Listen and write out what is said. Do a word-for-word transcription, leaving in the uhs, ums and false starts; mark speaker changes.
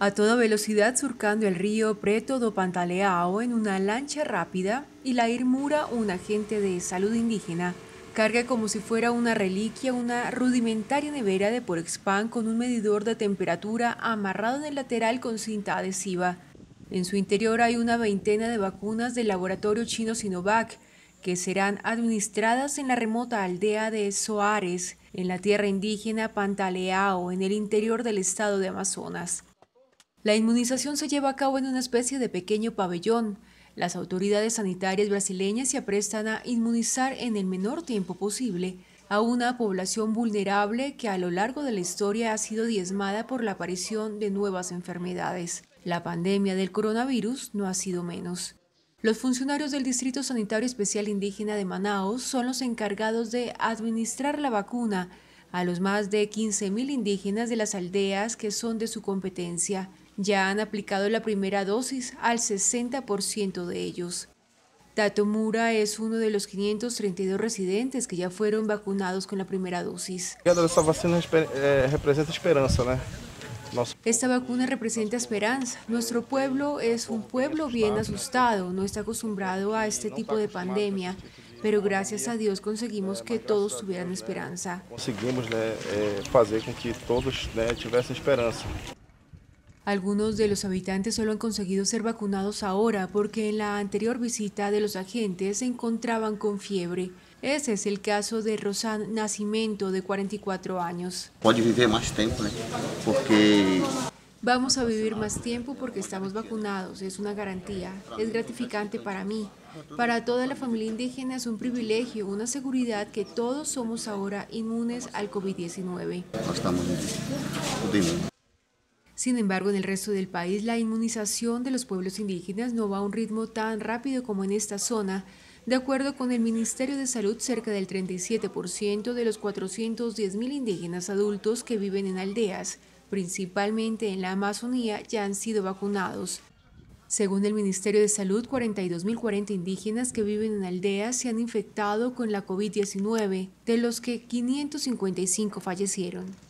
Speaker 1: A toda velocidad surcando el río Preto do Pantaleão en una lancha rápida, Ilair Mura, un agente de salud indígena, carga como si fuera una reliquia una rudimentaria nevera de Porexpan con un medidor de temperatura amarrado en el lateral con cinta adhesiva. En su interior hay una veintena de vacunas del laboratorio chino Sinovac, que serán administradas en la remota aldea de Soares, en la tierra indígena Pantaleão, en el interior del estado de Amazonas. La inmunización se lleva a cabo en una especie de pequeño pabellón. Las autoridades sanitarias brasileñas se aprestan a inmunizar en el menor tiempo posible a una población vulnerable que a lo largo de la historia ha sido diezmada por la aparición de nuevas enfermedades. La pandemia del coronavirus no ha sido menos. Los funcionarios del Distrito Sanitario Especial Indígena de Manaos son los encargados de administrar la vacuna a los más de quince mil indígenas de las aldeas que son de su competencia. Ya han aplicado la primera dosis al sesenta por ciento de ellos. Tato Mura es uno de los quinientos treinta y dos residentes que ya fueron vacunados con la primera dosis.
Speaker 2: Esta vacuna representa esperanza, ¿no?
Speaker 1: Esta vacuna representa esperanza. Nuestro pueblo es un pueblo bien asustado, no está acostumbrado a este tipo de pandemia, pero gracias a Dios conseguimos que todos tuvieran esperanza.
Speaker 2: Conseguimos hacer con que todos tuviesen esperanza.
Speaker 1: Algunos de los habitantes solo han conseguido ser vacunados ahora porque en la anterior visita de los agentes se encontraban con fiebre. Ese es el caso de Rosan Nascimento, de cuarenta y cuatro años.
Speaker 3: Puede vivir más tiempo, ¿no? Porque
Speaker 1: vamos a vivir más tiempo porque estamos vacunados, es una garantía, es gratificante para mí. Para toda la familia indígena es un privilegio, una seguridad que todos somos ahora inmunes al COVID diecinueve.
Speaker 3: Estamos inmunes.
Speaker 1: Sin embargo, en el resto del país, la inmunización de los pueblos indígenas no va a un ritmo tan rápido como en esta zona. De acuerdo con el Ministerio de Salud, cerca del treinta y siete por ciento de los cuatrocientos diez mil indígenas adultos que viven en aldeas, principalmente en la Amazonía, ya han sido vacunados. Según el Ministerio de Salud, cuarenta y dos mil cuarenta indígenas que viven en aldeas se han infectado con la COVID diecinueve, de los que quinientos cincuenta y cinco fallecieron.